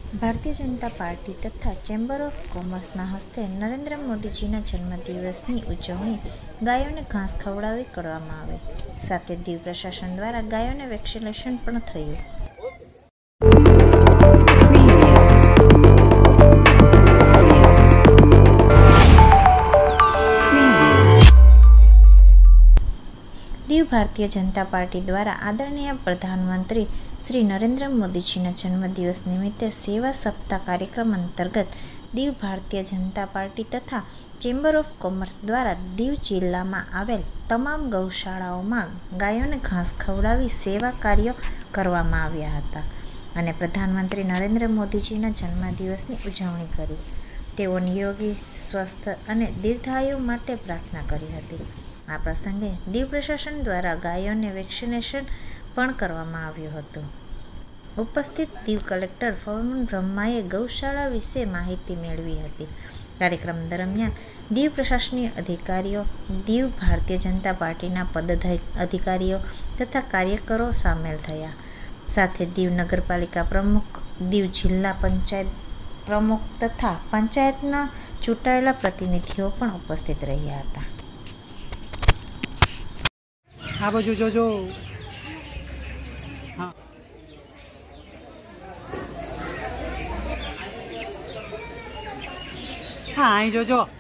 ભારતીય જનતા પાર્ટી તથા chamber of કોમર્સના હસ્તે નરેન્દ્ર મોદીજીના જન્મદિવસની ઉજવણી ગાયોને ઘાસ ખવડાવી કરવામાં આવી. સાથે દીવ પ્રશાસન દ્વારા ગાયોને વેક્સિનેશન પણ થયું. દીવ ભારતીય જનતા પાર્ટી દ્વારા આદરણીય પ્રધાનમંત્રી શ્રી નરેન્દ્ર મોદીજીના જન્મદિવસ નિમિત્તે સેવા સપ્તાહ કાર્યક્રમ અંતર્ગત દીવ ભારતીય જનતા પાર્ટી તથા ચેમ્બર ઓફ કોમર્સ દ્વારા દીવ જિલ્લામાં આવેલ તમામ ગૌશાળાઓમાં ગાયોને ઘાસ ખવડાવી સેવા કાર્યો કરવામાં આવ્યા હતા અને પ્રધાનમંત્રી નરેન્દ્ર મોદીજીના જન્મદિવસની ઉજવણી કરી. તેઓ નિરોગી, સ્વસ્થ અને દીર્ઘાયુ માટે પ્રાર્થના કરી હતી. આ પ્રસંગે દીવ પ્રશાસન દ્વારા ગાયોને વેક્સિનેશન પણ કરવામાં આવ્યું હતું. ઉપસ્થિત દીવ કલેક્ટર પવન બ્રહ્માએ ગૌશાળા વિશે માહિતી મેળવી હતી. કાર્યક્રમ દરમિયાન દીવ પ્રશાસનીય અધિકારીઓ, દીવ ભારતીય જનતા પાર્ટીના પદાધિકારીઓ તથા કાર્યકરો સામેલ થયા. સાથે દીવ નગરપાલિકા પ્રમુખ, દીવ જિલ્લા પંચાયત પ્રમુખ તથા પંચાયતના ચૂંટાયેલા પ્રતિનિધિઓ પણ ઉપસ્થિત રહ્યા હતા. આ બાજુ જોજો. હા, અહીં જોજો.